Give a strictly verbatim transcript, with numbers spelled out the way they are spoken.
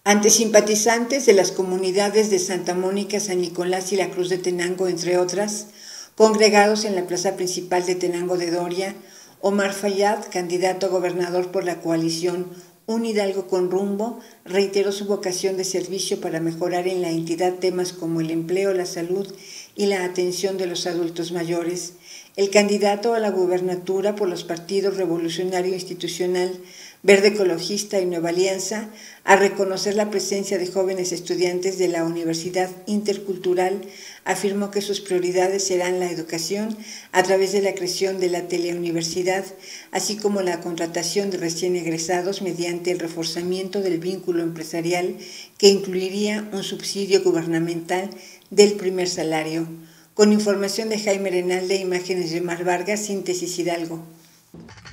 ante simpatizantes de las comunidades de Santa Mónica, San Nicolás y la Cruz de Tenango, entre otras, congregados en la plaza principal de Tenango de Doria, Omar Fayad, candidato a gobernador por la coalición Un Hidalgo con Rumbo, reiteró su vocación de servicio para mejorar en la entidad temas como el empleo, la salud y la atención de los adultos mayores. El candidato a la gubernatura por los partidos Revolucionario Institucional, Verde Ecologista y Nueva Alianza, a reconocer la presencia de jóvenes estudiantes de la Universidad Intercultural, afirmó que sus prioridades serán la educación a través de la creación de la teleuniversidad, así como la contratación de recién egresados mediante el reforzamiento del vínculo empresarial que incluiría un subsidio gubernamental del primer salario. Con información de Jaime Renalde, imágenes de Mar Vargas, Síntesis Hidalgo.